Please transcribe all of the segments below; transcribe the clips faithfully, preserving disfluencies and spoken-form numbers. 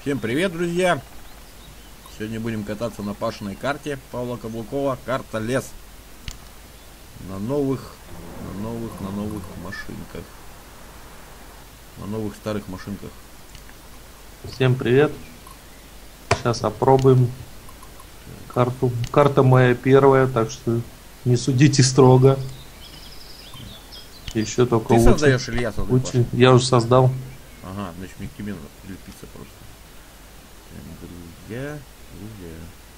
Всем привет, друзья! Сегодня будем кататься на Пашиной карте Павла Каблукова. Карта лес. На новых, на новых, на новых машинках. На новых старых машинках. Всем привет! Сейчас опробуем карту. Карта моя первая, так что не судите строго. Еще только Ты учу. создаешь или я создаю, Учи. Паша? Я уже создал. Ага, значит мне к тебе надо прилепиться просто. Друзья, друзья.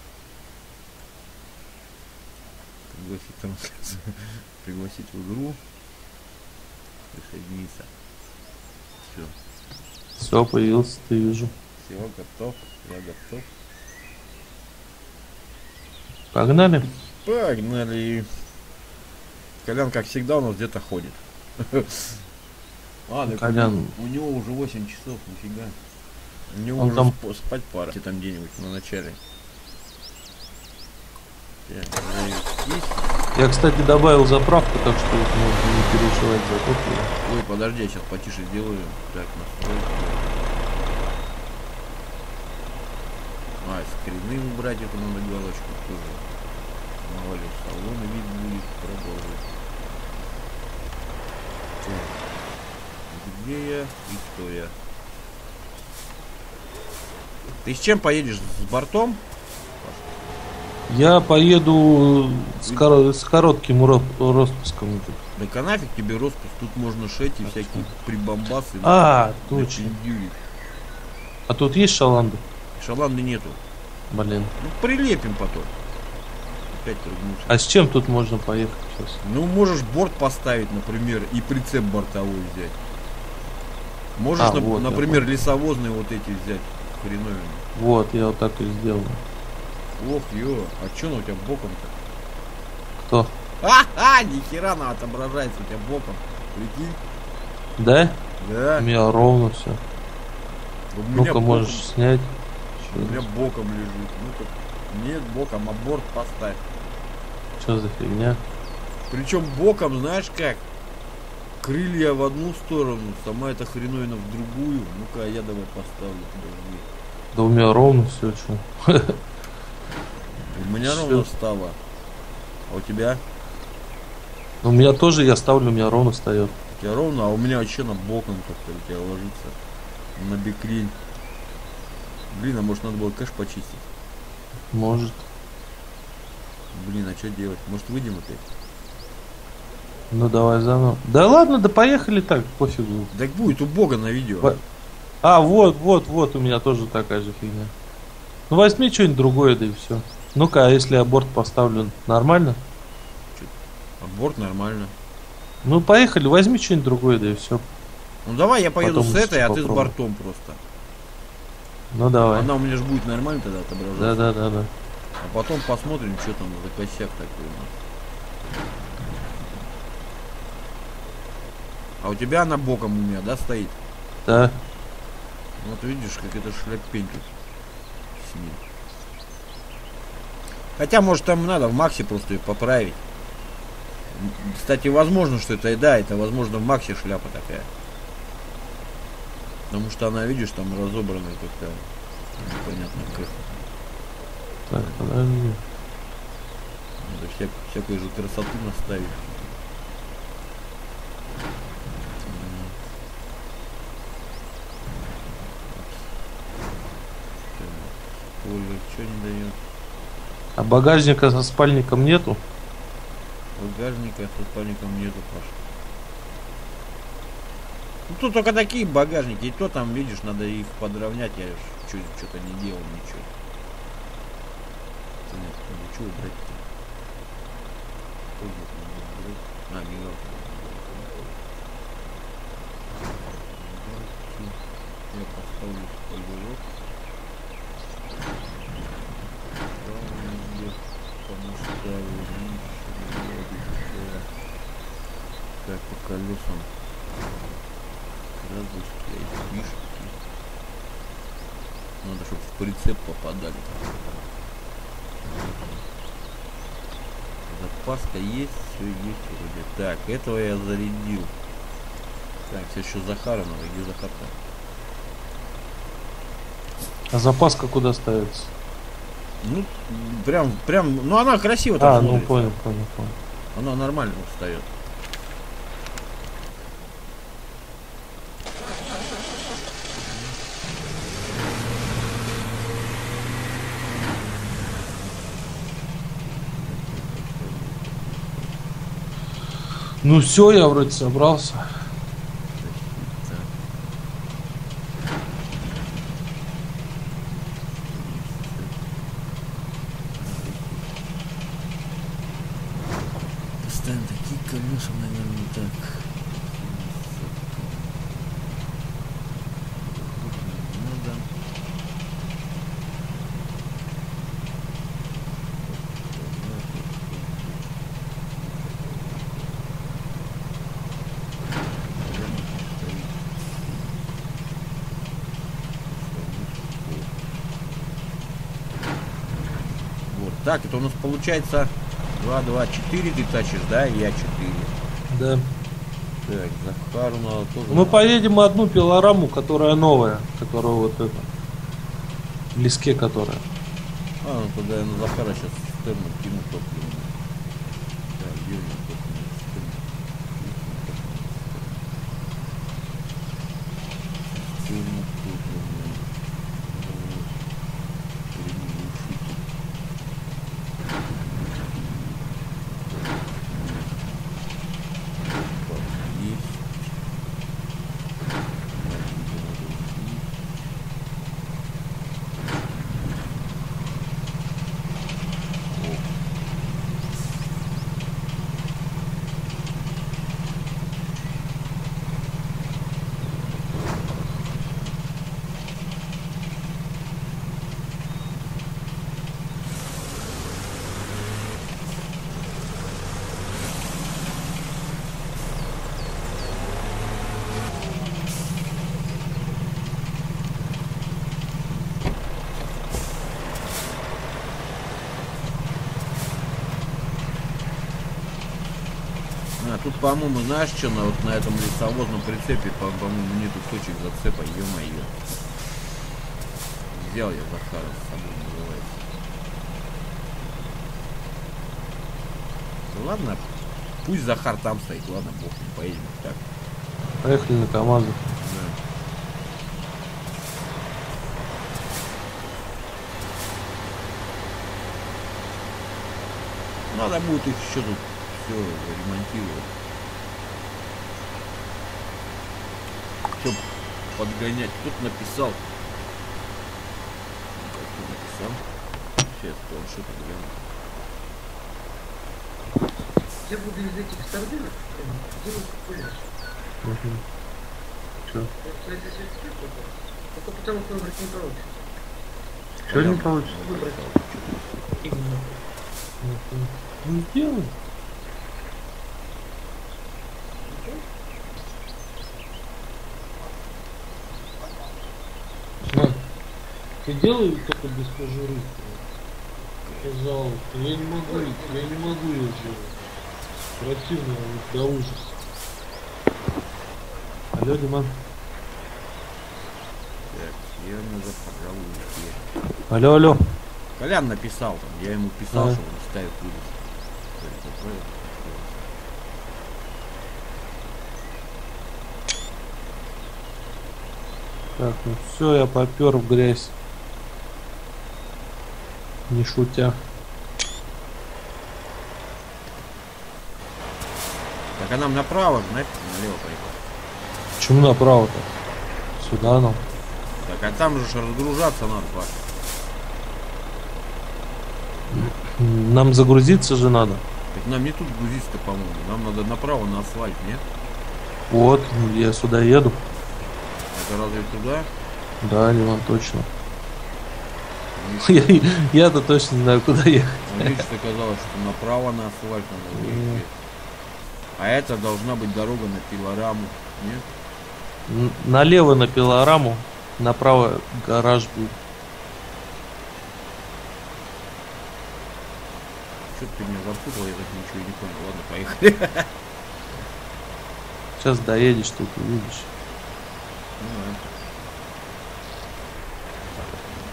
Пригласить трансляцию. Пригласить в игру. Присоединиться. Все. Все, появился, ты вижу. Все, готов. Я готов. Погнали. Погнали. Колян, как всегда, у нас где-то ходит. А, так Колян. у него уже восемь часов, нифига. У него Он уже там... спа- спать пора. Ты там где-нибудь на начале. Так, есть. Я, кстати, добавил заправку, так что вот можно не переживать за топливо. Ой, подожди, я сейчас потише сделаю. Так, настройки. А, скрины убрать, это надо галочку тоже. Мало ли, салона вид будет, продолжить. Так. Где я и кто я? Ты с чем поедешь? С бортом? Я поеду с, кор... с коротким ро... распуском. Да-ка нафиг тебе распуск, тут можно шить и всякие прибамбасы. А, на- точно. напендюрить. А тут есть шаланда? Шаланды нету. Блин. Ну, прилепим потом. Опять ругнулся. А с чем тут можно поехать сейчас? Ну, можешь борт поставить, например, и прицеп бортовой взять. Можешь, А, нап- вот, я например, понял. лесовозные вот эти взять. Хреновины. Вот, я вот так и сделал. Ох, ё, а чё она у тебя боком-то? Кто? А-ха, нихера она отображается у тебя боком. Прикинь? Да? Да. У меня ровно все. У меня Ну-ка, боком- можешь снять. У меня боком лежит. Ну-ка, нет, боком, а борт поставь. Что за фигня? Причем боком, знаешь как? Крылья в одну сторону, сама эта хреновина в другую. Ну-ка, я давай поставлю, подожди. Да у меня ровно все, что. У меня Всё. ровно стало. А у тебя? У меня тоже, я ставлю, у меня ровно встает. У тебя ровно, а у меня вообще на боком как-то у тебя ложится. На бекрень. Блин, а может надо было кэш почистить? Может. Блин, а что делать? Может выйдем опять? Ну давай заново. Да ладно, да поехали так, пофигу. Так будет у бога на видео. Во- А, вот, вот, вот, у меня тоже такая же фигня. Ну возьми что-нибудь другое, да и все. Ну-ка, а если я борт поставлю, нормально? А борт нормально. Ну поехали, возьми что-нибудь другое, да и все. Ну давай я поеду Потом с этой, а ты с попробуем. бортом просто. Ну давай. Она у меня же будет нормально тогда отображаться. Да, да, да, да. А потом посмотрим, что там за косяк такой у нас. А у тебя она боком у меня, да, стоит? Да. Вот видишь, как это шляпень тут сидит. Хотя, может, там надо в Максе просто ее поправить. М, Кстати, возможно, что это и да, это возможно в Максе шляпа такая. Потому что она, видишь, там разобранная как-то непонятно как. Так, подожди. Надо всяк, всякой же красоту наставить. Спойлер, что не дает? А багажника со спальником нету? Багажника со спальником нету, Паша. Ну тут только такие багажники, и то там, видишь, надо их подровнять, я что-то не делал ничего. Да нет, надо что убрать-то? Что здесь надо убрать? А, мигалку. Мигалки. Я поставлю спойлерок. Так, по колесам. Радужки, айфишки. Надо, чтобы в прицеп попадали. Запаска есть, все есть вроде. Так, этого я зарядил. Так, все еще Захара надо. Где Захар-то? А запаска куда ставится? Ну, прям, прям, ну она красиво там А, ну смотрится. понял, понял, понял. Она нормально встает. Ну все, я вроде собрался. Постоянно такие колеса, наверное, так. Надо. Вот так, это у нас получается два, два, четыре ты тащишь, да, и я четыре. Да. Так, Захару надо тоже. Мы поедем одну пилораму, которая новая, которая вот эта. В леске которая. А, ну тогда я на Захара сейчас стерну кину топливо. Да, где у меня топливо? Стерну топливо. Переглушитель. Есть. А, тут, по-моему, знаешь, что на, вот на этом лесовозном прицепе, по- по-моему, нету точек зацепа, ё-моё. Взял я Захара с собой, называется. Ну, ладно, пусть Захар там стоит, ладно, бог, не поедем так. Поехали на КамАЗе. Да. Надо будет их еще тут все ремонтировать. Чтоб подгонять. Тут написал. Как ты написал? Сейчас планшет гляну. Я буду из этих сардинок делать пуляж. Угу. Че? Это сертификат только. Только потому что выбрать не получится. Что не получится? Выбрать именно. Ну сделай. На. Ты делай только без кожуры. Пожалуйста. Я не могу, я не могу ее делать. Противно до ужаса. Алло, Диман. Так, я надо, пожалуй, Алло, алло. Колян написал там. Я ему писал, А. что он ставит вылез. Так, ну все, я попер в грязь. Не шутя. Так, а нам направо, знаете, налево поехать. Почему направо-то? Сюда нам. Так, а там же ж разгружаться надо, Паш. Нам загрузиться же надо. Так нам не тут грузиться-то, по-моему. Нам надо направо на асфальт, нет? Вот, я сюда еду. Это разве туда? Да, Ливан, точно. Мне Я- Я-то точно не знаю, куда ехать. лично казалось, что направо на асфальт надо выехать. А это должна быть дорога на пилораму, нет? Н- Налево на пилораму, направо гараж будет. Что-то ты меня запутал, я так ничего и не понял. Ладно, поехали. Сейчас доедешь, тут увидишь. Ну, да.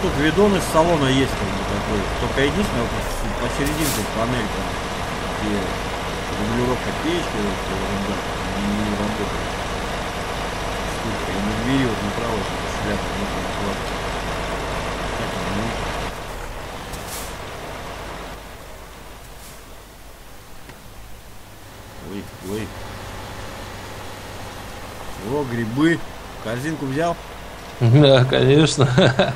тут видон из салона есть как бы такой. Только единственное, вот посерединке панель там, где регулировка печки, вот, ерунда, не работает. Штука. И на двери вот направо шляпа, вот он класс. Так, ну. Ой, ой. О, грибы. Корзинку взял? Да, конечно.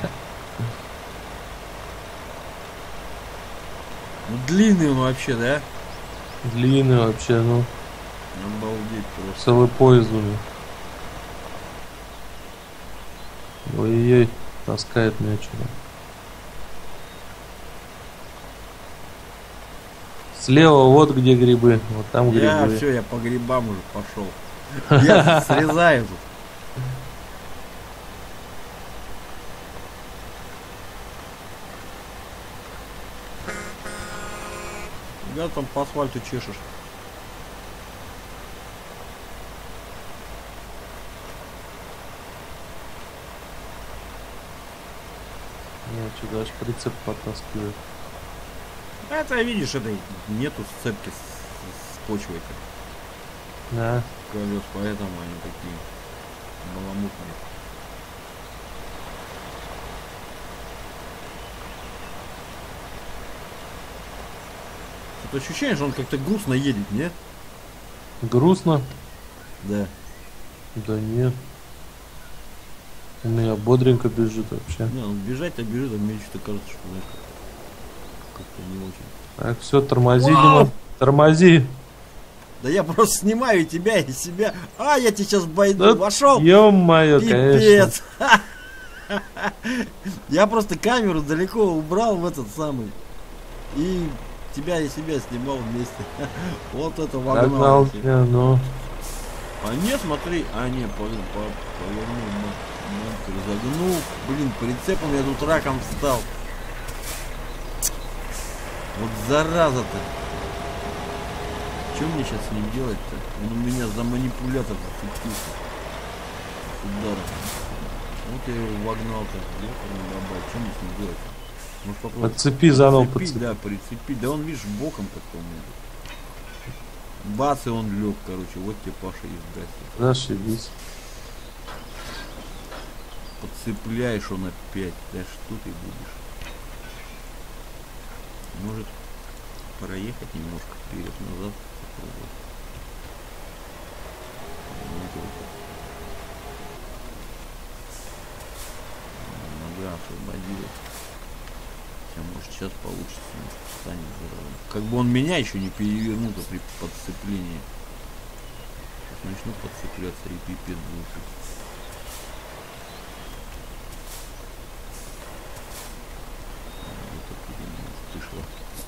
Ну длинный он вообще, да? Длинный вообще, ну. Обалдеть просто. Целый поезд у меня. Ой-ой-ой, таскает меня что-то. Слева вот где грибы, вот там Я грибы. все, я по грибам уже пошел. Я срезаю тут. Я там по асфальту чешешь. Нет, что даже прицеп подтаскивает. Это, видишь, это нету сцепки с, с почвой-то. Да. Колес, поэтому они такие баламутные. Тут ощущение, что он как-то грустно едет, нет? Грустно? Да. Да нет. У меня бодренько бежит вообще. Не, он бежать-то бежит, а мне что-то кажется, что знаешь, как-то не очень. Так, все, тормози, Вау! Дима. Тормози. Да я просто снимаю тебя и себя. А, я тебе сейчас бойду. Да, Вошел. ё-моё, конечно. Пипец. Я просто камеру далеко убрал в этот самый. И тебя и себя снимал вместе. Вот это Догнал вогнал. тебя, ну. А не, смотри. А, не, повернул, разогнул. Блин, прицепом я тут раком встал. Вот зараза-то. Что мне сейчас с ним делать-то? Он у меня за манипулятор зацепился. Ударом. Вот я его вогнал-то. Что мне с ним делать? Может попробовать? Подцепи заново, Прицепить, подцепи. да, прицепить. Да он, видишь, боком как-то у меня. Бац, и он лег, короче. Вот тебе Паша и сгасил. Зашибись. Подцепляешь он опять. Да что ты будешь? Может проехать немножко вперед-назад. Нога освободилась. Хотя, может, сейчас получится, станет здоровым. Как бы он меня еще не перевернул-то при подцеплении. Сейчас начну подцепляться и пипец будет. Вот так вышло.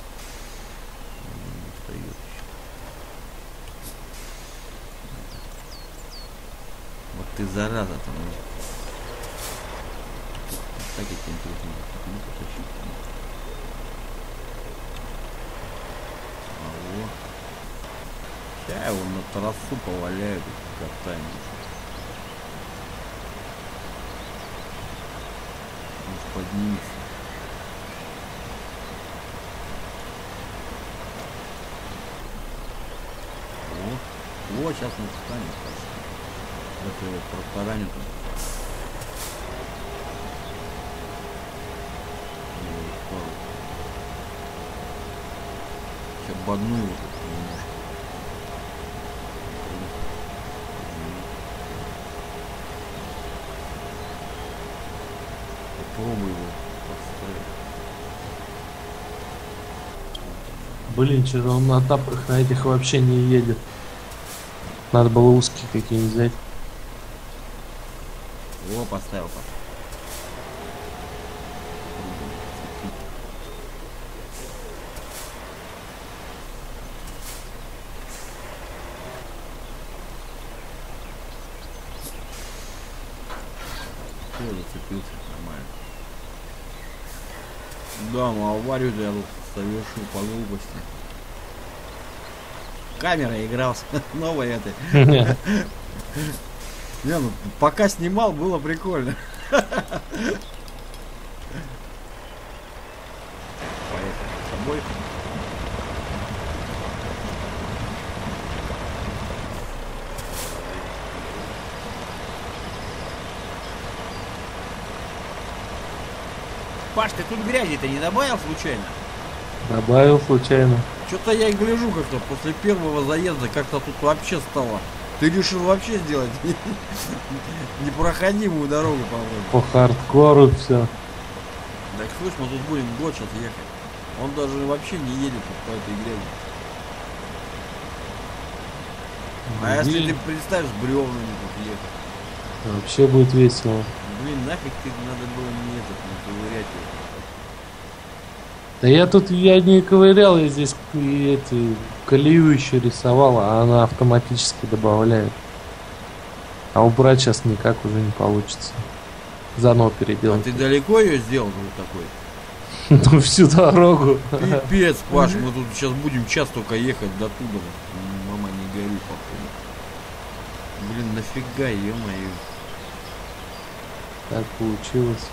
Вот ты зараза там. Так и интересно. Ну, потащить. Алло. Я его на трассу поваляю, катаем. Может поднимется. О, о, сейчас он встанет. Это его протаранит. Сейчас бодну его тут немножко. Попробуй его поставить. Блин, что-то он на тапках на этих вообще не едет. Надо было узкие какие-нибудь взять. О, поставил, Паша. Все, зацепился, нормально. Да, ну аварию я тут совершил по глупости. Камера игрался, новой этой. Не, ну пока снимал, было прикольно. тобой. Паш, ты тут грязи-то не добавил случайно? Добавил случайно. Что-то я и гляжу как-то после первого заезда как-то тут вообще стало. Ты решил вообще сделать непроходимую дорогу, по-моему. По хардкору все. Так слышь, мы тут будем год сейчас ехать. Он даже вообще не едет тут по этой грязи. А если ты представишь, с бревнами тут ехать? Вообще будет весело. Блин, нафиг ты надо было мне этот не ковырять его. Да я тут я не ковырял, я здесь и эти колею еще рисовал, а она автоматически добавляет. А убрать сейчас никак уже не получится. Заново А переделать. ты далеко ее сделал вот такой? Ну всю дорогу. Пипец, Паш, мы тут сейчас будем час только ехать до туда. Мама, не горюй, походу. Блин, нафига, ё-моё. Так получилось.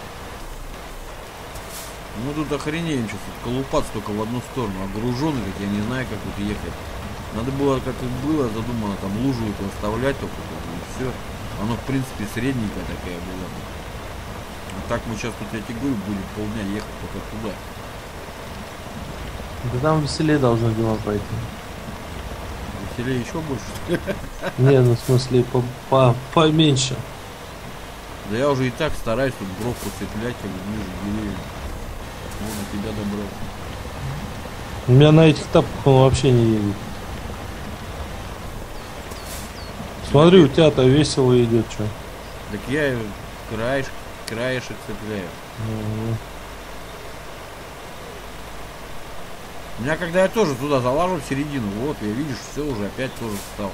Мы тут охренеем сейчас, тут колупаться только в одну сторону, а груженый, как я не знаю, как тут ехать. Надо было, как и было задумано, там лужу эту оставлять только, и все. Оно, в принципе, средненькая такая была. А так мы сейчас тут, я тебе говорю, будем полдня ехать только туда. Да там веселее должно дело пойти. Веселее еще больше. Не, ну в смысле по, по, поменьше. Да я уже и так стараюсь тут бровку цеплять, как бы ниже деревьев. Он на тебя добрался. У меня на этих тапках он вообще не едет. Смотри, у тебя-то весело идет, что. Так я краешек, краешек цепляю. Угу. У меня когда я тоже туда залажу в середину, вот, я видишь, все уже опять тоже встал.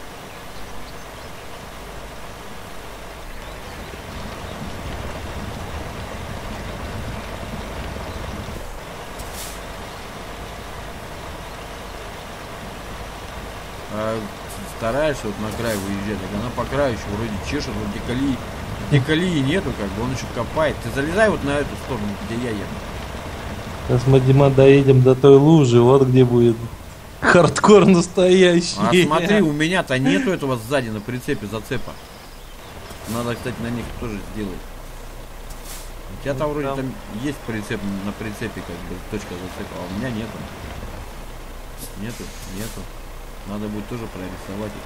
А стараешься вот на край выезжать, так она по краю еще вроде чешет, вот где колеи, где колеи нету, как бы он еще копает. Ты залезай вот на эту сторону, где я еду. Сейчас мы, Дима, доедем до той лужи, вот где будет хардкор настоящий. А смотри, у меня-то нету этого сзади на прицепе зацепа. Надо, кстати, на них тоже сделать. У тебя-то Ну, вроде там... там есть прицеп, на прицепе как бы точка зацепа, а у меня нету. Нету, нету. Надо будет тоже прорисовать их.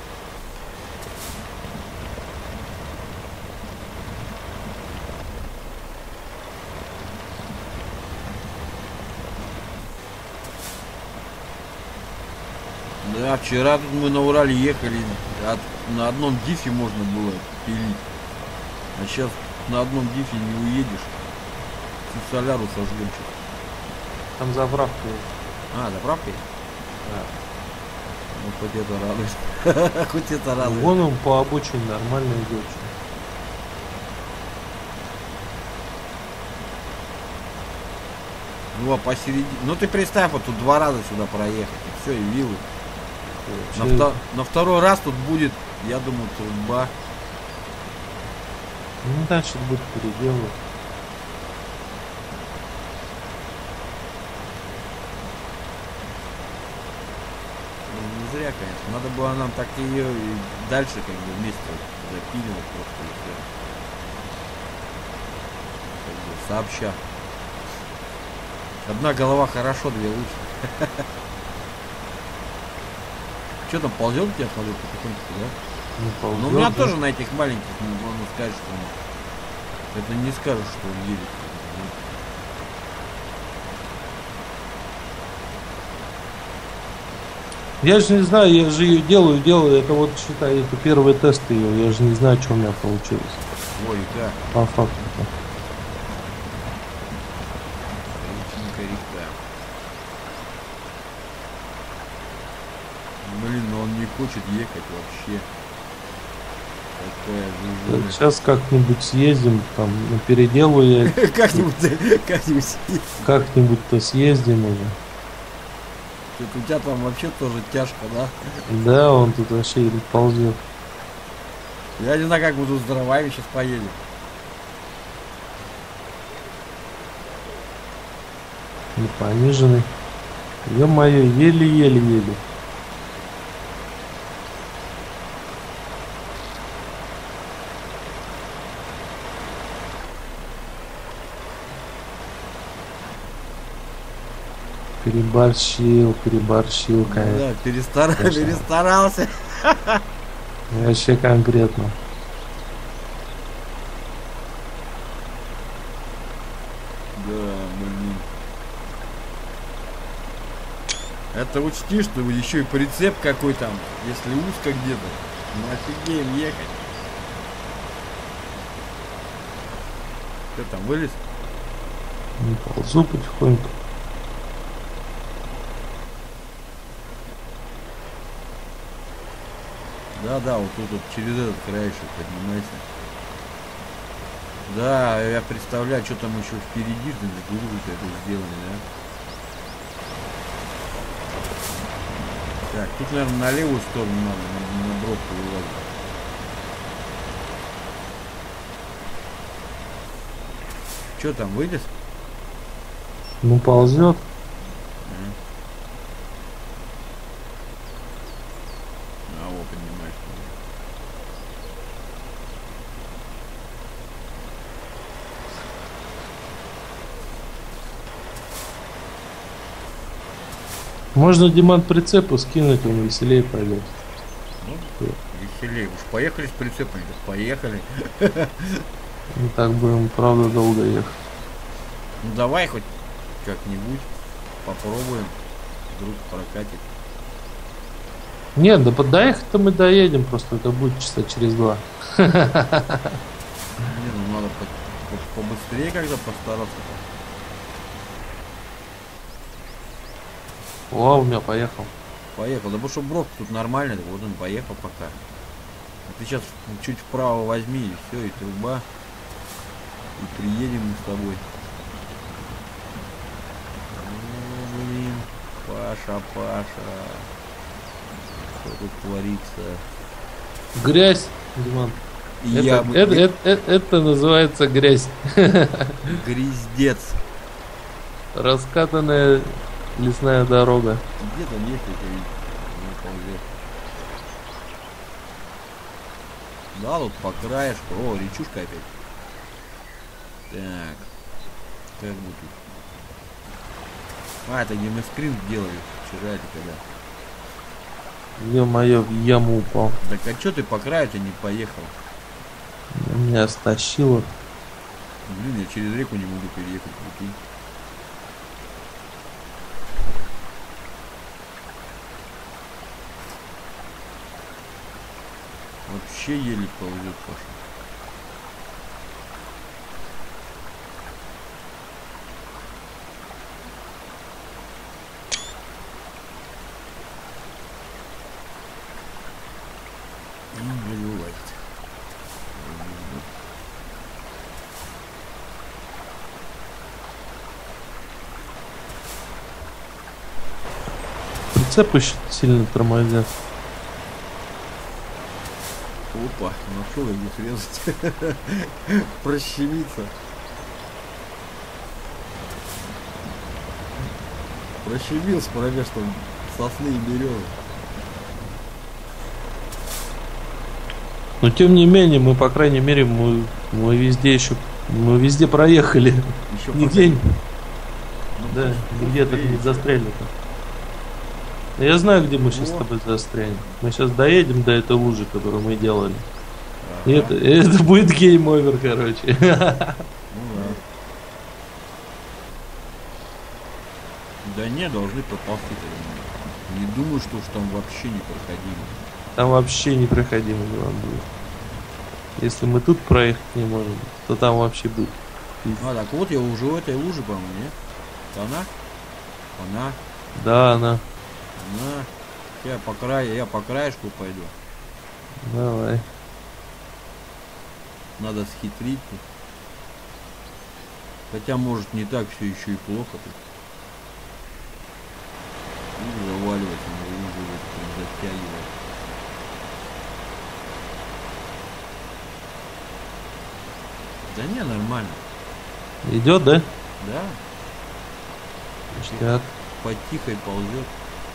Да, вчера тут мы на Урале ехали, от, на одном дифе можно было пилить. А сейчас на одном дифе не уедешь. Всю соляру сожгем сейчас. Там заправка есть. А, заправка есть? Да. Ну, хоть это радует. Хоть это радует. Вон он по обочине нормально идет. Ну, а посередине... Ну, ты представь, вот тут два раза сюда проехать. И все, и виллы. На, вто... на второй раз тут будет, я думаю, труба. Ну, дальше будет переделывать. Не зря, конечно. Надо было нам так ее и дальше как бы вместе запиливать просто и все. Как бы сообща. Одна голова хорошо, две лучше. Что там, ползет у тебя, смотрю, потихонечку, да? Не ползет, Ну, у меня да? тоже на этих маленьких, можно сказать, что он... Это не скажешь, что он едет. Я же не знаю, я же ее делаю, делаю. Это вот, считай, это первый тест ее. Я же не знаю, что у меня получилось. Ой, да. По факту. Реченька река. Блин, но он не хочет ехать вообще. Какая жужжа. Сейчас как-нибудь съездим, там, на переделу я Как-нибудь, как-нибудь. как-нибудь-то съездим уже. У тебя там вообще тоже тяжко, да? Да, он тут вообще ползет. Я не знаю, как мы тут с дровами сейчас поедем. Не пониженный. Ё-моё, еле-еле-еле. Переборщил, переборщил, конечно. Да, перестар... Конечно. перестарался. Вообще конкретно. Да, блин. Это учти, что еще и прицеп какой там, если узко где-то. Ну офигеем ехать. Что там, вылез? Не ползу потихоньку. Да-да, вот тут вот через этот краешек поднимайся. Да, я представляю, что там еще впереди, ты глубже это сделано, да? Так, тут, наверное, на левую сторону надо, на, на бровку вылазить. Что там, вылез? Ну ползет. А, вот, поднимаешь. Можно, Диман, прицепу скинуть, он веселее пойдет. Ну, веселее. Уж поехали с прицепом, да поехали. Мы так будем, правда, долго ехать. Ну давай хоть как-нибудь попробуем. Вдруг прокатит. Нет, да доехать-то мы доедем, просто это будет часа через два. Не, ну надо по- по- побыстрее когда постараться. О, у меня поехал. Поехал. Да потому что брод тут нормальный, вот он поехал пока. А ты сейчас чуть вправо возьми и все, и труба. И приедем мы с тобой. О, блин. Паша, Паша. Что тут творится? Грязь, Диман. И Это, я это, это, это- это называется грязь. гряздец. Раскатанная лесная дорога. Где там есть это ведь? Не ползет. Да, тут по краешку. О, речушка опять. Так. Как бы тут. А, это где мы скрин делали вчера или когда. Ё-моё, в яму упал. Так а чё ты по краю-то не поехал? Меня стащило. Блин, я через реку не могу переехать, прикинь. Вообще еле ползет, Паша. Не вылазит. Прицеп еще сильно тормозят. Опа, нашел я где срезать. Прощемиться. Прощемился промежством сосны и березы. Но тем не менее, мы, по крайней мере, мы, мы везде еще, мы везде проехали. Еще Нигде, пока- Ну, да, пусть- где-то пусть не едет. застряли-то. Я знаю, где мы сейчас Во. с тобой застрянем. Мы сейчас доедем до этой лужи, которую мы делали. И Ага. это, это будет гейм-овер, короче. Ну да. Да не, должны проползти. Не думаю, что уж там вообще не проходимо. Там вообще непроходимый дела будет. Если мы тут проехать не можем, то там вообще будет. А, так вот я уже у этой лужи, по-моему, нет? Она? Она? Да, она. Она? Я по краю, я по краешку пойду. Давай. Надо схитрить тут. Хотя, может, не так все еще и плохо тут. И заваливать, на лужу вот прям затягивать. Да не, нормально. Идет, да? Да. Ништяк. Потихой ползет.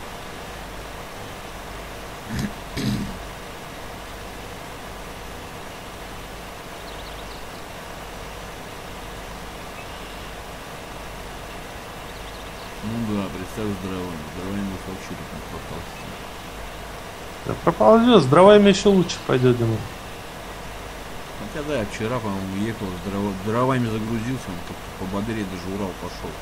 Ну да, представь с дровами. С дровами вообще тут не пропался. Да проползет, с дровами еще лучше пойдет, Дима. Хотя да, я вчера, по-моему, ехал, с дрова- дровами загрузился, он как-то пободрее даже Урал пошел.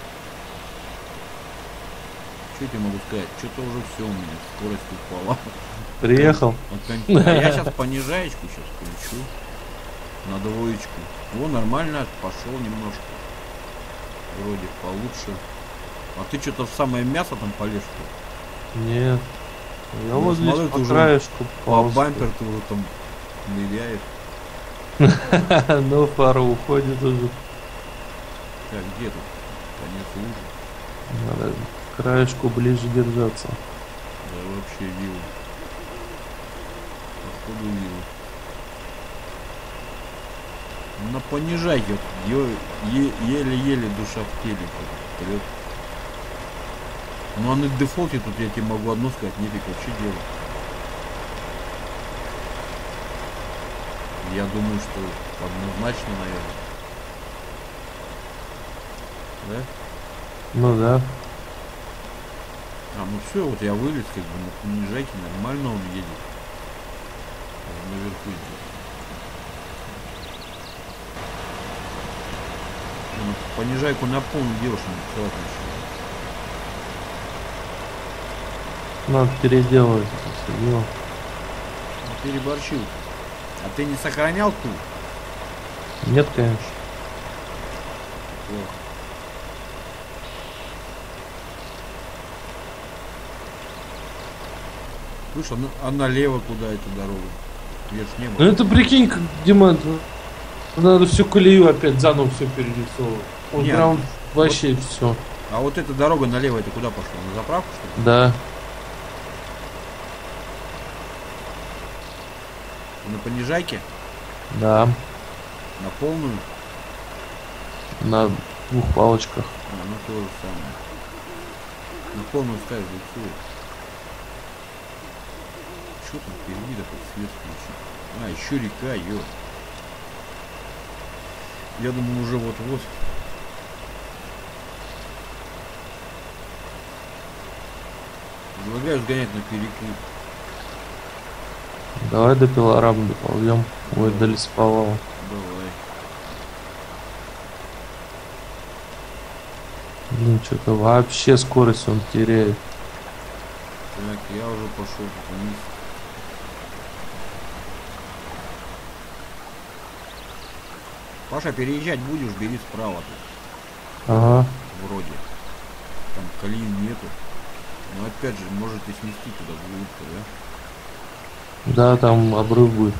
Что я тебе могу сказать? Что-то уже все у меня, скорость упала. Приехал. Окон- А я сейчас понижаечку сейчас включу. На двоечку. О, нормально, пошел немножко. Вроде получше. А ты что-то в самое мясо там полез, что ли? Нет. Я Ну, вот здесь смотрю, по ты уже краешку По ползу. бампер ты уже там ныряешь. Ну, фара уходит уже. Так, где тут? Конец лужи. Надо к краешку ближе держаться. Да вообще вилл. Походу вилл. На понижайке вот ё- е- еле-еле душа в теле прет. Ну а на дефолте тут я тебе могу одно сказать, нефиг вообще делать. Я думаю, что однозначно, наверное. Да? Ну да. А, ну все, вот я вылез, как бы на понижайке, нормально он едет. Наверху здесь. Ну, понижайку на полную делаешь, не целая Надо переделывать это все дело. Переборщил. А ты не сохранял ту? Нет, конечно. Плохо. Слушай, ну, а налево куда эта дорога? Я ж не Ну был. это прикинь, как, Дима, это- надо всю колею опять заново все перерисовывать. Вот Нет, прям вообще все. А вот эта дорога налево, это куда пошла? На заправку, что ли? Да. На понижайке? Да. На полную? На двух палочках. А, ну то же самое. На полную ставишь буксует. Что там впереди такой свет включить? А, еще река, ё. Я думаю, уже вот-вот. Предлагаю сгонять на перекур. Давай до пилорама доползем. Ой, до лесоповала. Давай. Ну что-то вообще скорость он теряет. Так, я уже пошел тут вниз. Паша, переезжать будешь, бери справа тут. Ага. Вроде. Там колеи нету. Но опять же, может и снести туда глубоко, да? Да, там обрыв будет.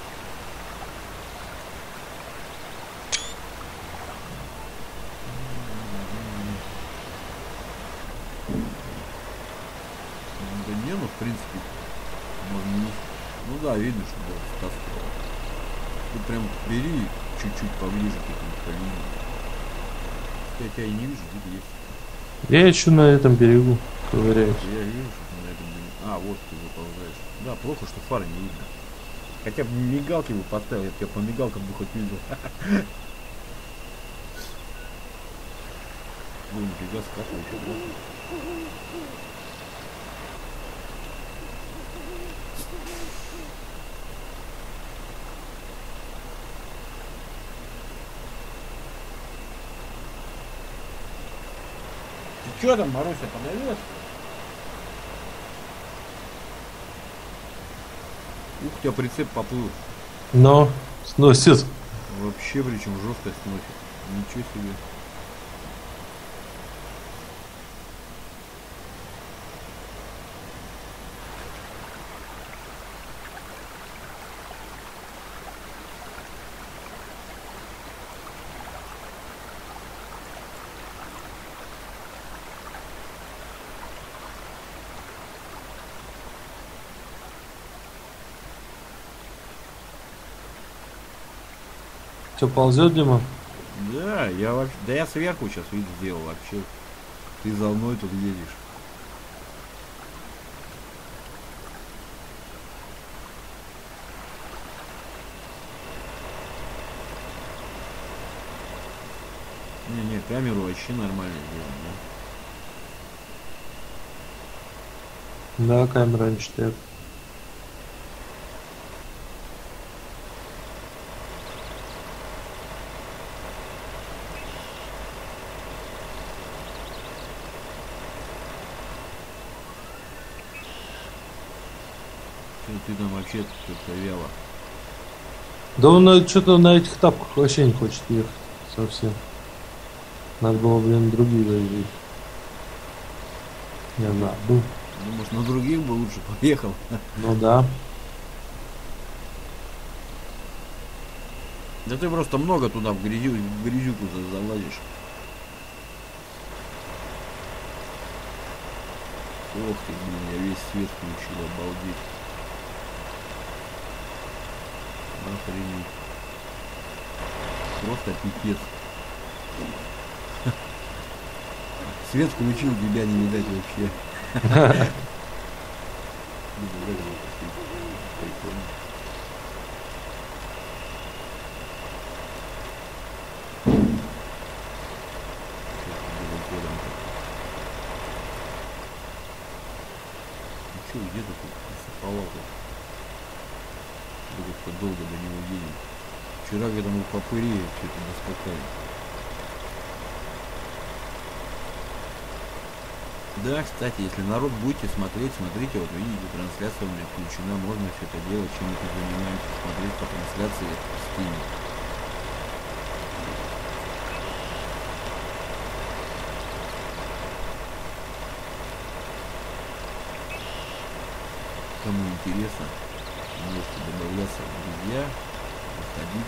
Да не, ну в принципе. Можно не... Ну да, видно, что да, стаскивал. Ты прям бери чуть-чуть поближе к этому колеям. Я тебя и не вижу, где есть. Я еще на этом берегу ковыряюсь. Я вижу, что ты на этом берегу. А, вот ты выползаешь. Да, плохо, что фары не видно. Хотя бы мигалки бы поставил, я бы тебя по мигалкам бы хоть видел. Ну, нифига, скакивает. Ты чё там, Маруся, подавилась? Ух, у тебя прицеп поплыл. Но сносит. Вообще, причем жестко сносит. Ничего себе. Что, ползет, Дима? Да, я вообще. Да я сверху сейчас вид сделал вообще. Ты за мной тут едешь. Не-не, камеру вообще нормально сделано, да? Да, камера не читает. Ты, ты там вообще как-то вяло. Да он что-то на этих тапках вообще не хочет ехать совсем. Надо было, блин, другие возить. Я забыл. Ну, может, на других бы лучше поехал. Ну да. Да ты просто много туда в грязю, в грязюку за- залазишь. Ох ты, блин, я весь свет включил, обалдеть. Охренеть. Просто пипец. Свет включил, тебя не видать вообще. Прикольно. Че, где ты тут палатка? Как-то долго до него едем. Вчера к этому попыри что-то доскакали. Да, кстати, если народ будете смотреть, смотрите, вот видите, трансляция у меня включена, можно все это делать, чем мы тут занимаемся, смотреть по трансляции в Steam. Кому интересно, можете добавляться в друзья, заходить,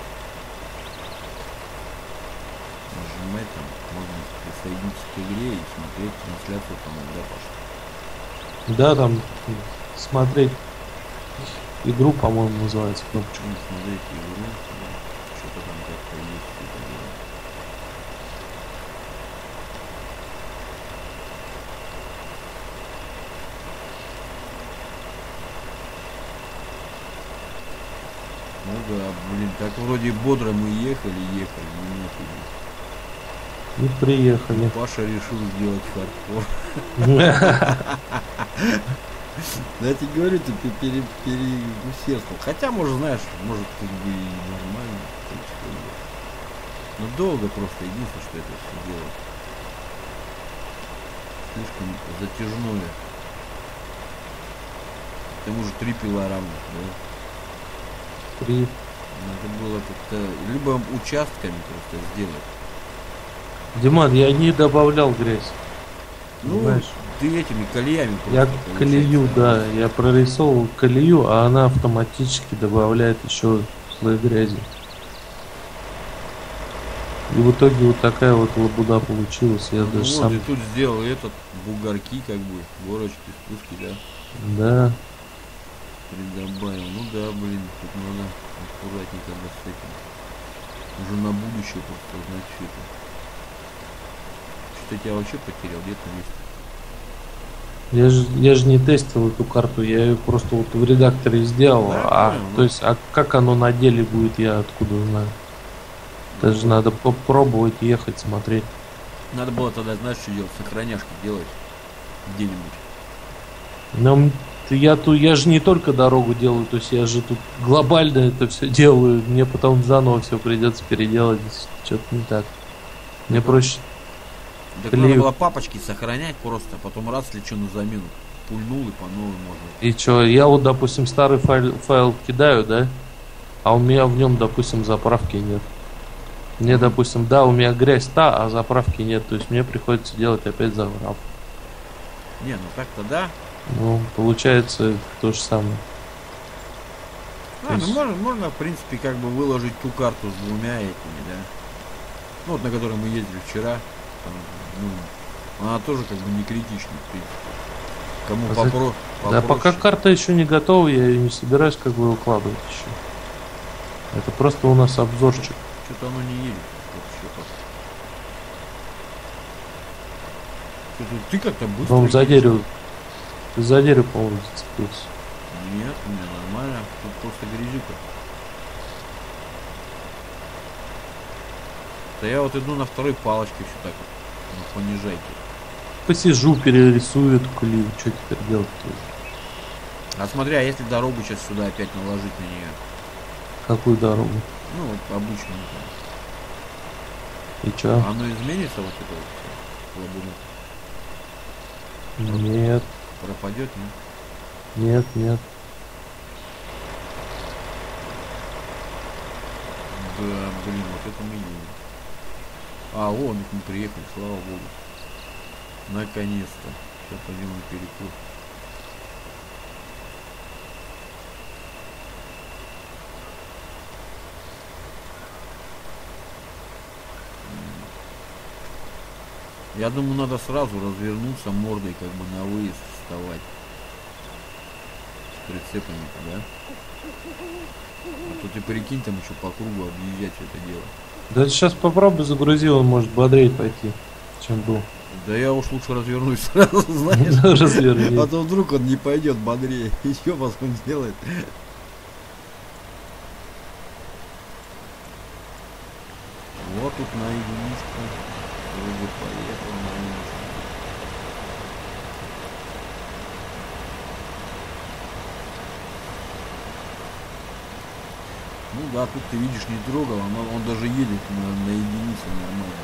нажимать там, можно присоединиться к игре и смотреть трансляцию, по-моему, да, Паша? Да, там смотреть игру, по-моему, называется кнопочка. Не смотреть игру, да, что-то там как-то есть это дело. Ну да, блин, так вроде бодро мы ехали, ехали, и нифига. И приехали. Паша решил сделать хардкор. Да я тебе говорю, ты пере- переусердствовал. Хотя, может, знаешь, может, как бы и нормально. Но долго просто, единственное, что это все дело. Слишком затяжное. К тому же три пила равных, да? Три. Надо было как-то либо участками просто сделать. Диман, я не добавлял грязь. Ну, Понимаешь? ты этими колеями просто, Я получается, колею, да, я прорисовывал колею, а она автоматически добавляет еще слой грязи. И в итоге вот такая вот лабуда получилась. Я Ну даже вот, сам... и тут сделал этот, бугорки, как бы, горочки, спуски, да, Да. придобавил. Ну да, блин, тут надо аккуратненько да, с этим. Уже на будущее просто знать все это. Что-то я тебя вообще потерял, где-то есть. Я же, я же не тестил эту карту, я ее просто вот в редакторе сделал. Да, а, понял, ну. то есть, а как оно на деле будет, я откуда знаю. Даже надо попробовать ехать, смотреть. Надо было тогда, знаешь, что делать? Сохраняшки делать где-нибудь. Но я, ту, я же не только дорогу делаю, то есть я же тут глобально это все делаю. Мне потом заново все придется переделать, если что-то не так. Мне Ну, проще. Так Клею. надо было папочки сохранять просто, потом раз, если что, на замену. Пульнул и по новой можно. И что, я вот, допустим, старый файл, файл кидаю, да? А у меня в нем, допустим, заправки нет. Мне, допустим, да, у меня грязь та, а заправки нет. То есть мне приходится делать опять заправку. Не, ну так-то да. Ну, получается то же самое. А, То ну есть- можно, можно, в принципе, как бы выложить ту карту с двумя этими, да. Ну вот на которой мы ездили вчера. Там, ну, она тоже как бы не критична, в принципе. Кому А за- попро... Да, попроще. пока карта еще не готова, я ее не собираюсь как бы выкладывать еще. Это просто у нас обзорчик. Что-то оно не едет вообще. Что-то ты как-то быстро. Он за едешь. дерево. Ты за дерево, по-моему, зацепился. Нет, у меня нормально. Тут просто грязюка. Да я вот иду на второй палочке все так вот. На понижайке. Посижу, перерисую эту колею. Что теперь делать-то? А смотри, а если дорогу сейчас сюда опять наложить на нее? Какую дорогу? Ну вот обычную. И чё? Оно изменится вот это вот всё, лабунок? Нет, Пропадет, нет? нет, нет. Да, блин, вот это мы едем. А, вон, мы приехали, слава богу. Наконец-то. Сейчас пойдем на перекур. Я думаю, надо сразу развернуться мордой, как бы на выезд вставать. С прицепами-то, да? А то ты прикинь, там еще по кругу объезжать это дело. Да сейчас попробуй загрузи, он может бодрее пойти, чем был. Да я уж лучше развернусь сразу, знаешь. Разверни. А то вдруг он не пойдет бодрее. Еще потом делает. Вот тут на единичку. Вроде поехал на единичку. Ну да, тут ты видишь, не трогал, он, он даже едет на, на единице нормально.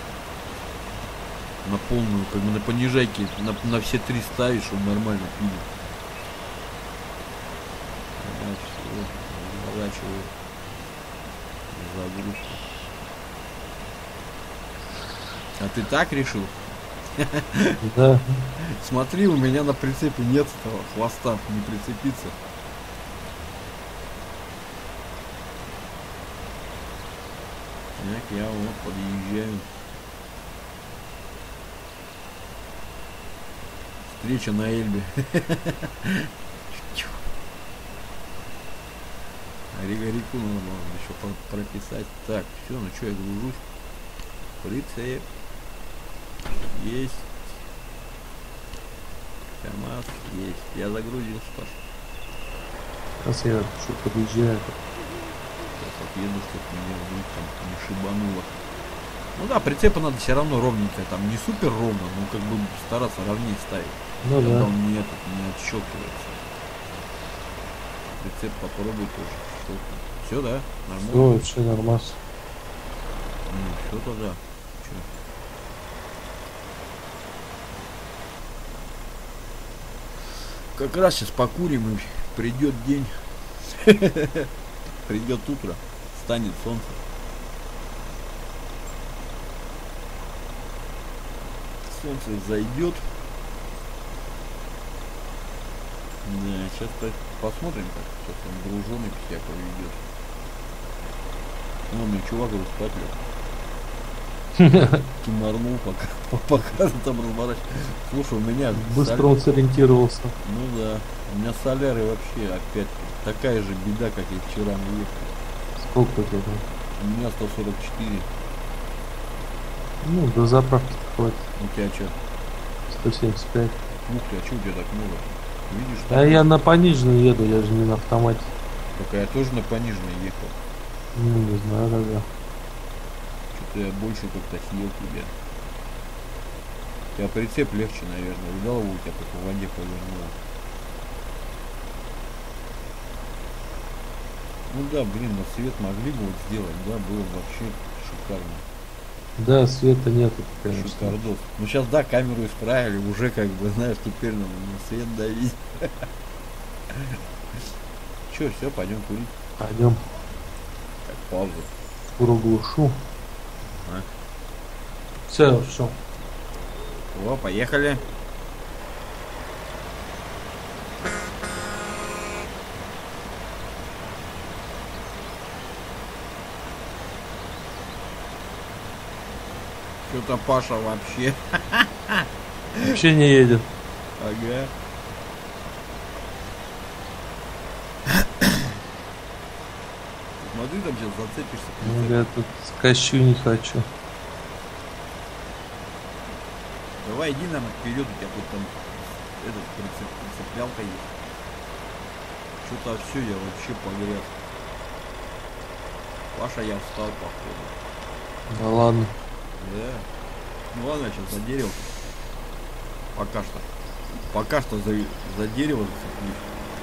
На полную, как бы на понижайке, на, на все три ставишь, он нормально пилит. Да, все, разворачиваю загрузку. А ты так решил? Да. Смотри, у меня на прицепе нет этого хвоста, не прицепиться. Так, я вот подъезжаю. Встреча на Эльбе. Реку надо еще прописать. Так, все, ну что, я гружусь. Прицеп. Есть. КамАЗ есть. Я загрузился, Паш. Сейчас я что подъезжаю. Сейчас отъеду, чтобы меня вдруг там не шибануло. Ну да, прицепа надо все равно ровненько, там не супер ровно, но как бы стараться ровнее ставить. Ну Когда да. он не, этот, не отщелкивается. Прицеп попробуй тоже. Все, да? Нормально? Все, вообще нормально. Ну, все тогда. Чё? Как раз сейчас покурим и придет день. Придет утро. Станет солнце. Солнце зайдет. Да, сейчас посмотрим, как сейчас он груженый себя поведет. Вон, и чувак уже спать лег. Кимарнул пока, пока там разворачивается. Слушай, у меня... Быстро соль- он сориентировался. Ну да, у меня соляры вообще опять такая же беда, как и вчера мы ехали. Сколько это? У меня сто сорок четыре. Ну, до заправки хватит. У тебя что? сто семьдесят пять. Ух ты, а что у тебя так много? Видишь? А я на пониженной еду, я же не на автомате. Только я тоже на пониженной ехал. Ну, не знаю, тогда. Что-то я больше как-то съел тебя. У тебя прицеп легче, наверное. Видал его, у тебя как в воде повернуло. Ну да, блин, на свет могли бы вот сделать, да, было бы вообще шикарно. Да, света нету, конечно. Шикардос. Ну сейчас, да, камеру исправили, уже как бы, знаешь, теперь надо на свет давить. Че, все, пойдем курить. Пойдем. Так, пауза. Фуру глушу. А? Все, все. О, поехали. Что-то Паша вообще. Вообще не едет. Ага. Смотри, там сейчас зацепишься. Ну, я тут скощу не хочу. Давай иди нам вперед, у тебя тут там этот прицеп, прицеплялка есть. Что-то все, я вообще погряз. Паша, я встал, походу. Да ладно. Да. Ну ладно, сейчас за дерево. Пока что. Пока что за, за дерево зацеплюсь.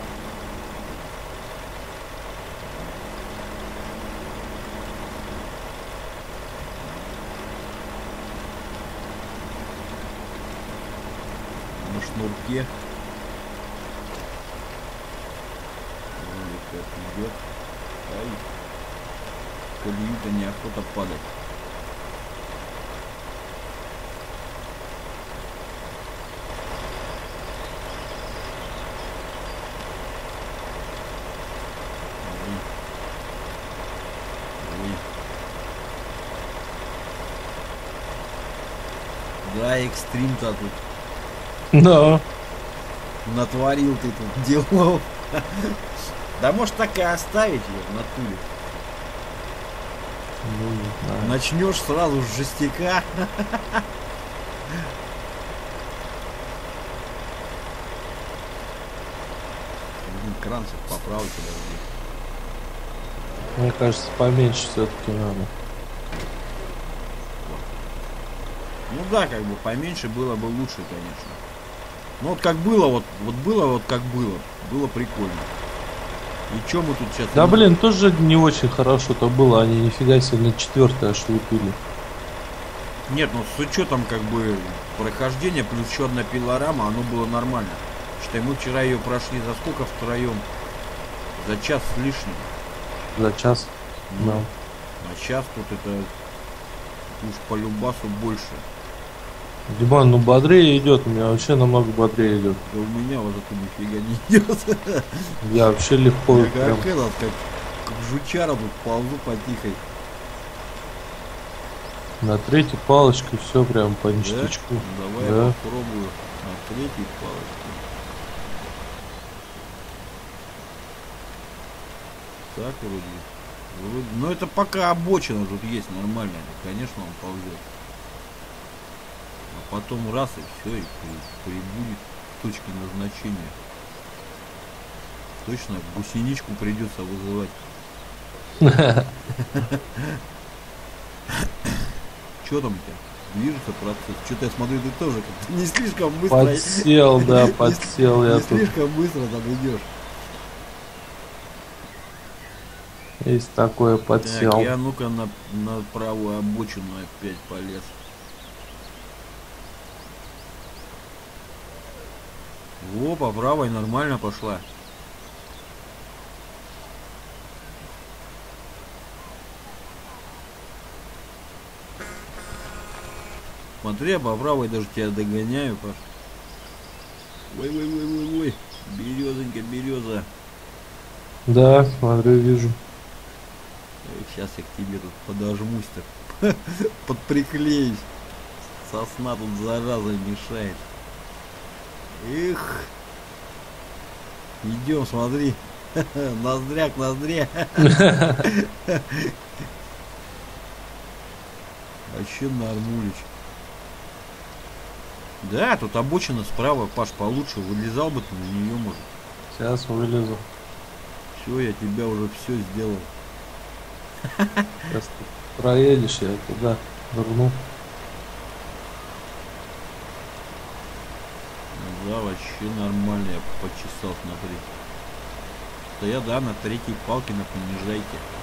На шнурке. Ой, как идет. Ай. Колею-то неохота падать. Ой. Ой. Да, экстрим-то тут. Да. Натворил ты тут делов. Да может так и оставить ее в натуре. Ну, не знаю. Начнешь сразу с жестяка. Кран сейчас поправлю, подожди. Мне кажется, поменьше все-таки надо. Ну да, как бы поменьше было бы лучше, конечно. Ну вот как было, вот, вот было, вот как было. Было прикольно. И чё мы тут сейчас... Да блин, тоже не очень хорошо-то было. Они нифига себе на четвертое аж лупили. Нет, ну с учетом как бы прохождения плюс еще одна пилорама, оно было нормально. Считай, мы вчера ее прошли за сколько втроем? За час с лишним. За час. Ну, Да. а сейчас тут это уж по любасу больше. Диман, ну бодрее идет, у меня вообще намного бодрее идет. Да у меня вот это нифига не идет. Я вообще легко Я прям. как этот, как, как жучара тут ползу потихой. На третьей палочке все прям по Да? ништячку. Ну, давай Да. я попробую на третьей палочке. Так вроде. Вроде. Но это пока обочина тут есть нормальная. Конечно, он ползет. А потом раз и все, и при- прибудет к точке назначения. Точно гусеничку придется вызывать. Что там у тебя? Движется процесс. Что-то я смотрю, ты тоже как-то не слишком быстро. Подсел, да, не- подсел не я тут. слишком быстро там идешь. Есть такое, Так, подсел. я ну-ка на, на правую обочину опять полез. Во, по правой нормально пошла. Смотри, я по правой даже тебя догоняю, Паш. Ой-ой-ой-ой-ой. Березонька, береза. Да, смотрю, вижу. Сейчас я к тебе тут подожмусь-то. Подприклеюсь. Сосна тут зараза мешает. Эх. Идем, смотри. Ноздря к ноздре. Вообще нормулич. Да, тут обочина справа, Паш, получше. Вылезал бы ты на нее, может. Сейчас вылезу. Все, я тебя уже все сделал. Сейчас ты проедешь, я туда верну. Да, вообще нормально, я почесал, смотри. Да я, да, на третьей палке на понижайке.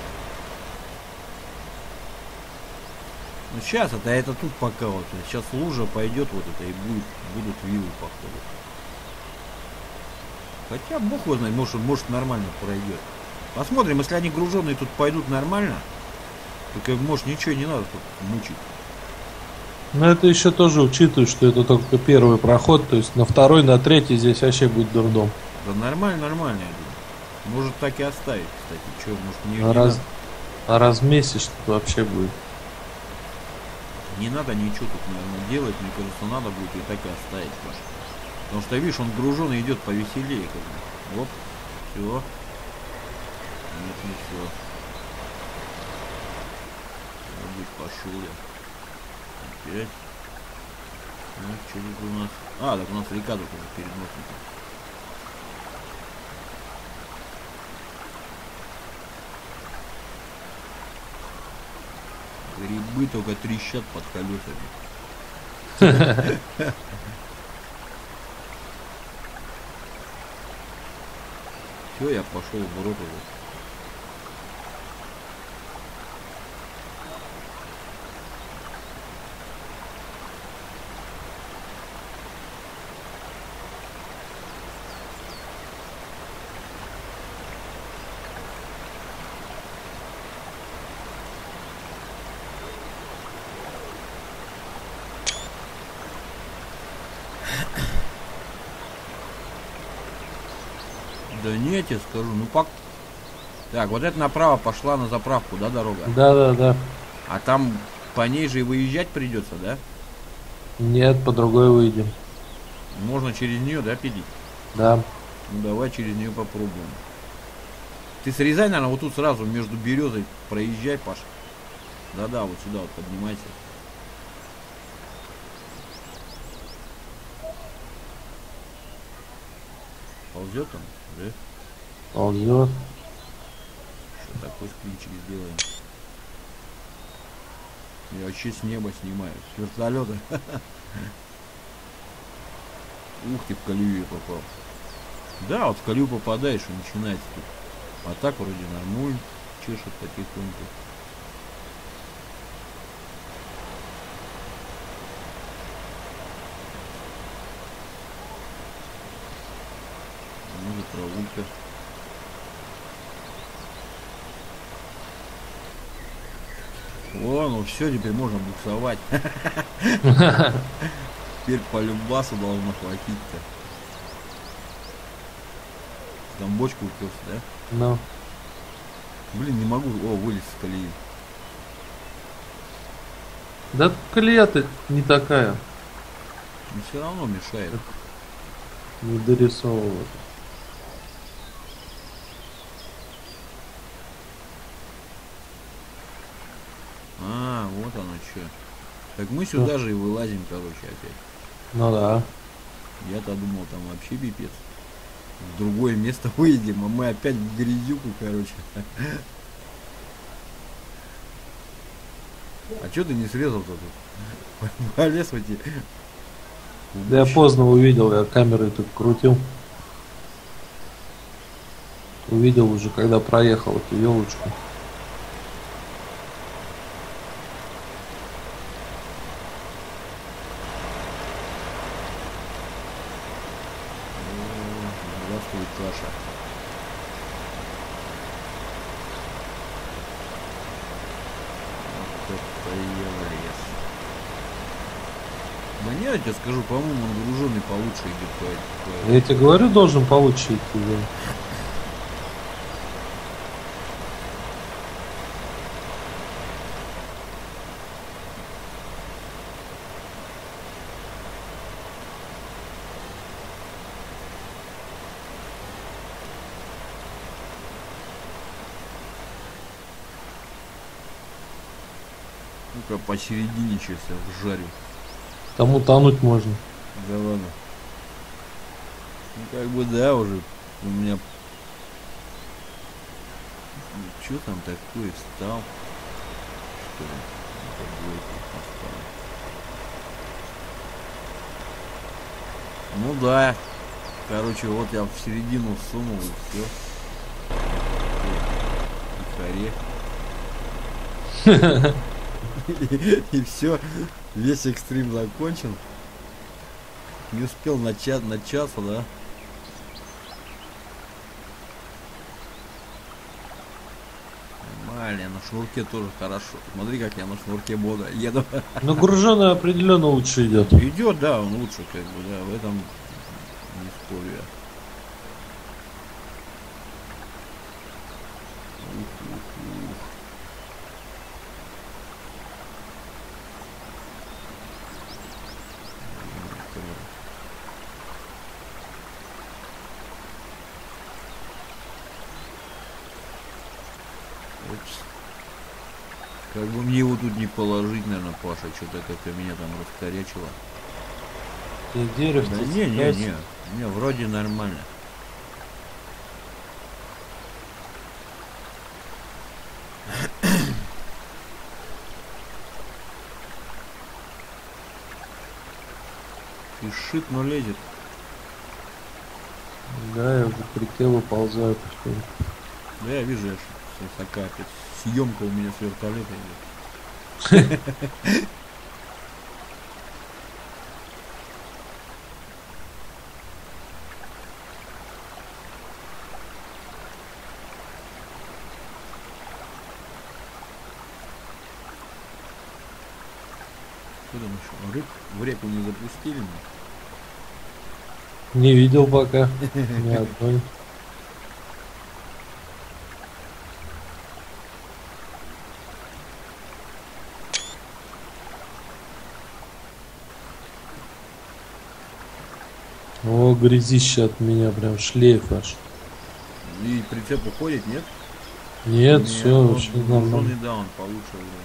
Ну сейчас, это, это тут пока вот. Сейчас лужа пойдет вот это и будет, будут вилы походу. Хотя бог его знает, может, может нормально пройдет. Посмотрим, если они груженные тут пойдут нормально, только может ничего не надо тут мучить. Но это еще тоже учитывая, что это только первый проход, то есть на второй, на третий здесь вообще будет дурдом. Да нормально, нормально, я думаю. Может так и оставить, кстати. Че, может не, А, не раз... надо? а размесишь тут вообще будет. Не надо ничего тут, наверное, делать, мне кажется, надо будет и так и оставить, Паша. Потому что, видишь, он груженный идет повеселее, как бы. Оп, все. Нет, не все. Может быть, пошел я. Опять. Так, что тут у нас? А, так у нас река тут уже перед носом. Грибы только трещат под колесами. Все, я пошел в рот уже. Да нет, я тебе скажу, ну пак. Так, вот это направо пошла на заправку, да, дорога? Да, да, да. А там по ней же и выезжать придется, да? Нет, по другой выйдем. Можно через нее, да, пилить? Да. Ну давай через нее попробуем. Ты срезай, наверное, вот тут сразу между березой проезжай, Паш. Да-да, вот сюда вот поднимайся. Ползет он, да? Ползет. Что такой склинчик сделаем? Я вообще с неба снимаю, с вертолета. Ух ты, в колею я попал. Да, вот в колею попадаешь и начинается тут. А так вроде нормально, чешет потихоньку. Ну, прогулка. О, ну все, теперь можно буксовать. Теперь по любасу должно хватить-то. Там бочку уперся, да? Ну. Блин, не могу. О, вылез с колеи. Да колея-то не такая. Но все равно мешает. Не дорисовывает. А, вот оно что. Так мы сюда Ну. же и вылазим, короче, опять. Ну да. Я-то думал, там вообще пипец. В другое место выйдем, а мы опять в грязюку, короче. А что ты не срезал-то тут? Полез в эти... Да я поздно увидел, я камерой тут крутил. Увидел уже, когда проехал эту елочку. Здравствуй, Саша. Вот это я лес. Да нет, я тебе скажу, по-моему, он груженный получше идет по этим. Я тебе говорю, должен получше идти. Да. Ну-ка, посередине сейчас я вжарю. Там утонуть можно. Да ладно. Ну как бы да, уже у меня... Что там такое встал? Что ли? Это двойку поставил. Ну да. Короче, вот я в середину сунул и все. И харе. И все. Весь экстрим закончен. Не успел начать начаться, да? Нормально, на шнурке тоже хорошо. Смотри, как я на шнурке бодро еду. Но груженый определенно лучше идет. Идет, да, он лучше, как бы, да, в этом не спорю я. Ух, ух, ух. Опс. Как бы мне его тут не положить, наверное, Паша, что-то как-то меня там раскорячило. Я дерев Да тут не, не, пять. не. Не, вроде нормально. Пишит, но лезет. Да, я уже к реке выползаю потихоньку. Да я вижу, я ж с высока опять. Съемка у меня с вертолета идет. Что там еще? Рыб в реку не запустили? Не видел пока ни одной. О, грязище от меня, прям шлейф аж. И прицеп уходит, нет? Нет, все, он вообще груженный, нормально. да, он получше вроде.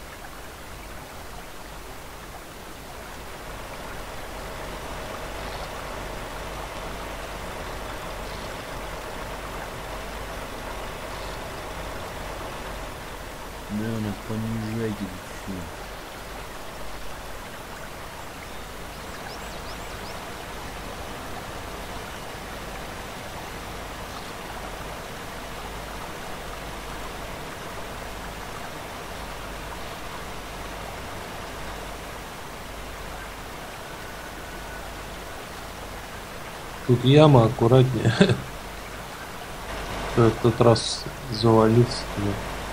Да, надо понижайте все. Тут яма аккуратнее. В тот раз завалиться туда.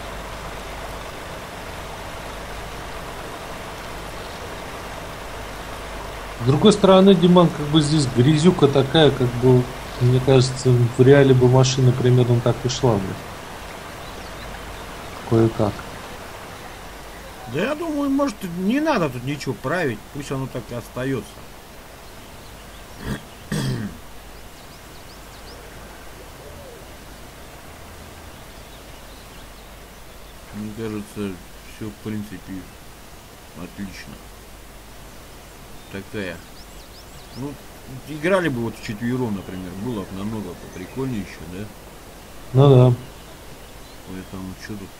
С другой стороны, Диман, как бы здесь грязюка такая, как бы, мне кажется, в реале бы машина примерно так и шла бы. Кое-как. Да я думаю, может, не надо тут ничего править, пусть оно так и остается. Мне кажется, все в принципе отлично. Такая. Ну, играли бы вот вчетвером, например, было бы намного поприкольнее еще, да? Ну да. Поэтому что тут?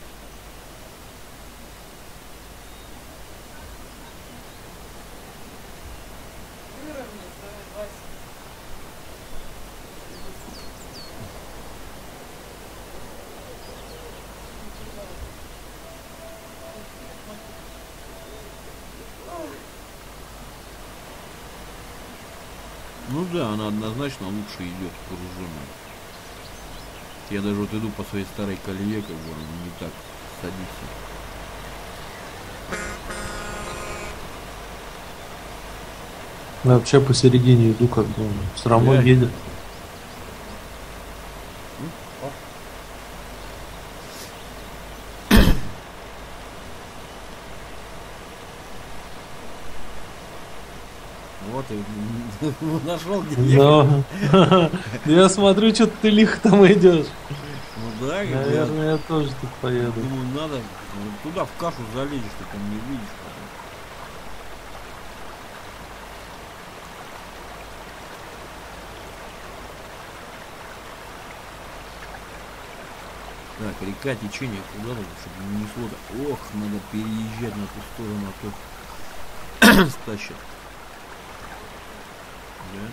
Ну да, она однозначно лучше идет груженная. Я даже вот иду по своей старой колее, как бы она не так садится. Я вообще посередине иду, как бы, все равно Да. едет. Вот и нашел где ехать. Но я смотрю, что ты лихо там идешь. Ну да, как бы, Наверное, я тоже так поеду. думаю, надо ну, туда в кашу залезешь, ты там не видишь. Так, река, течение куда-то, чтобы не несло. Ох, надо переезжать на ту сторону, а то стащат. Да?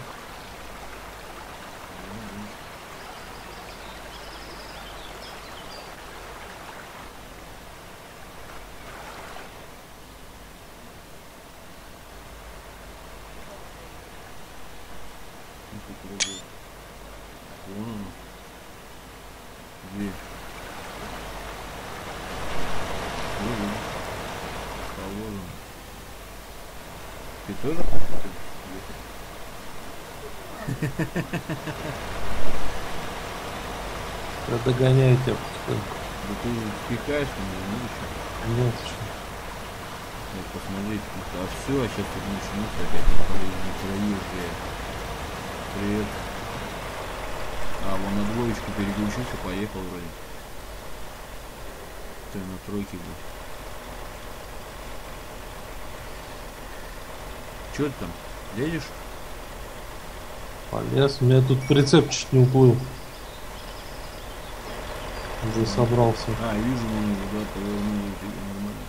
Ну, попробую. Вон оно. Где? Вон. Положено. Ты тоже хочешь ехать? Я догоняю тебя потихоньку. Да ты впихаешь меня, ну еще. Нет, что. Вот посмотреть, а все, а сейчас тут начнется опять проезжая. Привет. А, вон на двоечку переключился, поехал вроде. Ты на тройке был. Че ты там? Едешь? Полез. У меня тут прицеп чуть не уплыл. Уже собрался. А, вижу, он уже, да, повернул, фига, нормально.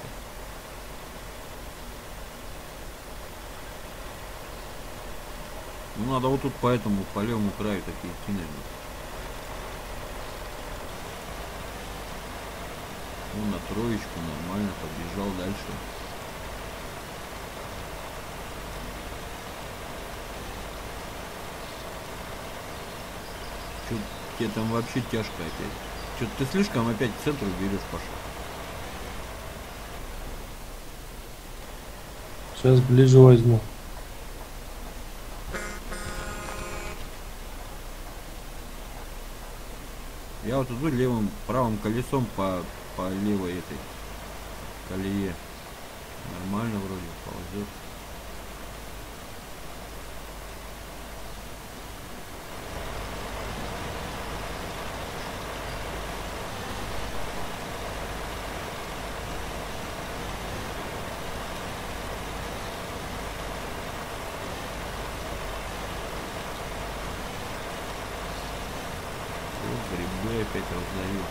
Ну, надо вот тут по этому, по левому краю такие идти, наверное. Он на троечку нормально побежал дальше. Чё, тебе там вообще тяжко опять. Что-то ты слишком опять к центру берешь, Паша. Сейчас ближе возьму. Я вот иду левым, правым колесом по, по левой этой колее. Нормально вроде ползет. Вот грибы опять раздаю.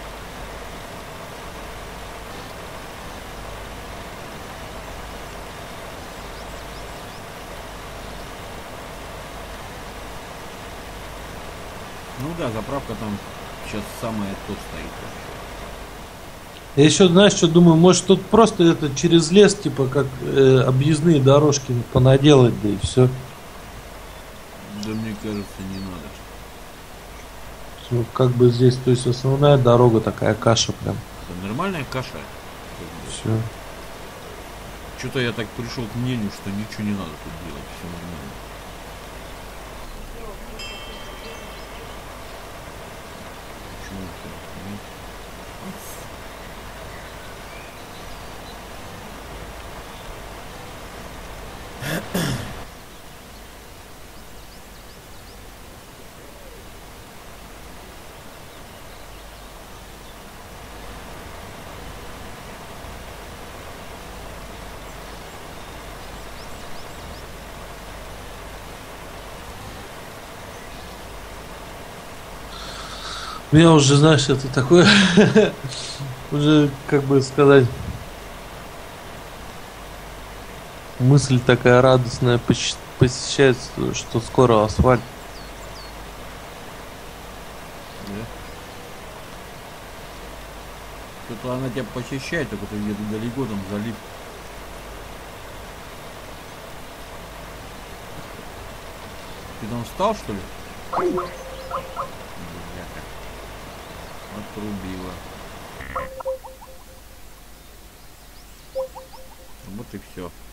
Ну да, заправка там сейчас самая то стоит вообще. Я еще, знаешь, что думаю, может тут просто это через лес, типа, как э, объездные дорожки понаделать, да и все. Да мне кажется, не надо. Ну, как бы здесь, то есть основная дорога такая каша прям. Это нормальная каша. Все. Что-то я так пришел к мнению, что ничего не надо тут делать, все нормально. Почему это? Нет? У меня уже, знаешь, это такое, уже, как бы сказать, мысль такая радостная поч- посещает, что скоро асфальт. Да? Что-то она тебя посещает, только ты где-то далеко там залип. Ты там встал, что ли? Бляха. Отрубила. Вот и все.